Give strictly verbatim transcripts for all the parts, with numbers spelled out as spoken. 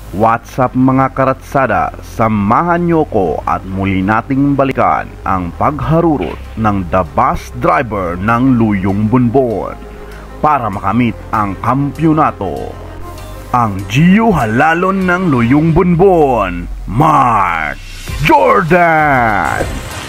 What's up mga karatsada? Samahan niyo ko at muli nating balikan ang pagharurot ng The Bus Driver ng Luyong Bonbon para makamit ang kampyonato. Ang Gio Halalon ng Luyong Bonbon, Mark Jordan!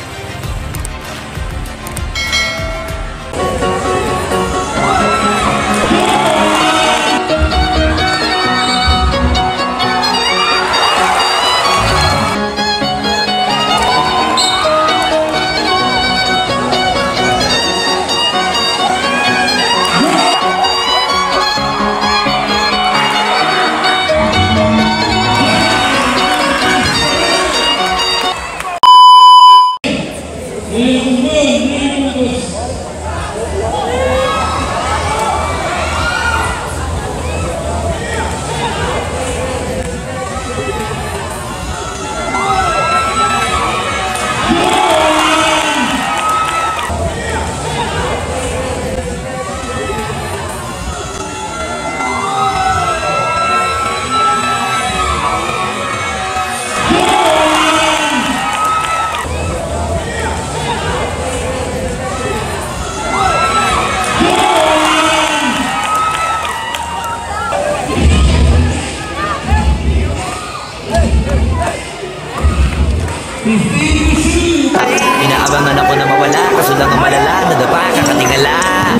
Inaabangan ako na mawala, kaso lang ang malala, nadapa, kakatingala.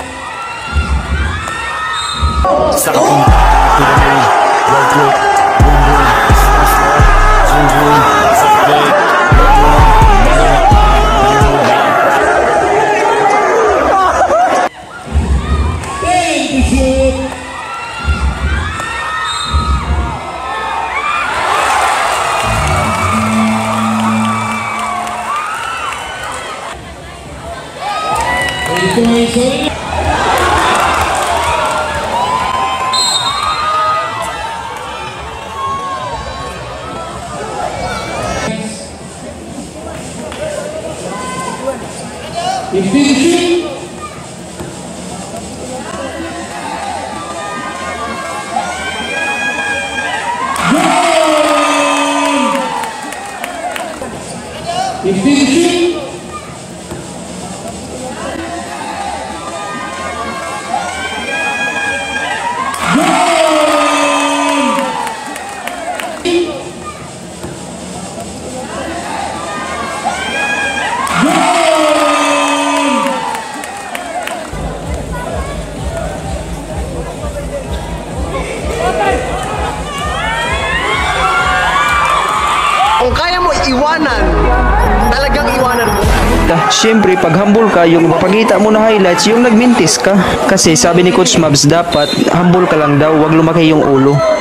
Sa kapunta, tuloy, wag look, boom boom, smash rock, zoom zoom, suffocate, wag look, kung kaya mo iwanan, talagang iwanan mo. Siyempre, pag humble ka, yung mapakita mo na highlights, yung nagmintis ka. Kasi sabi ni Coach Mabs, dapat humble ka lang daw, wag lumaki yung ulo.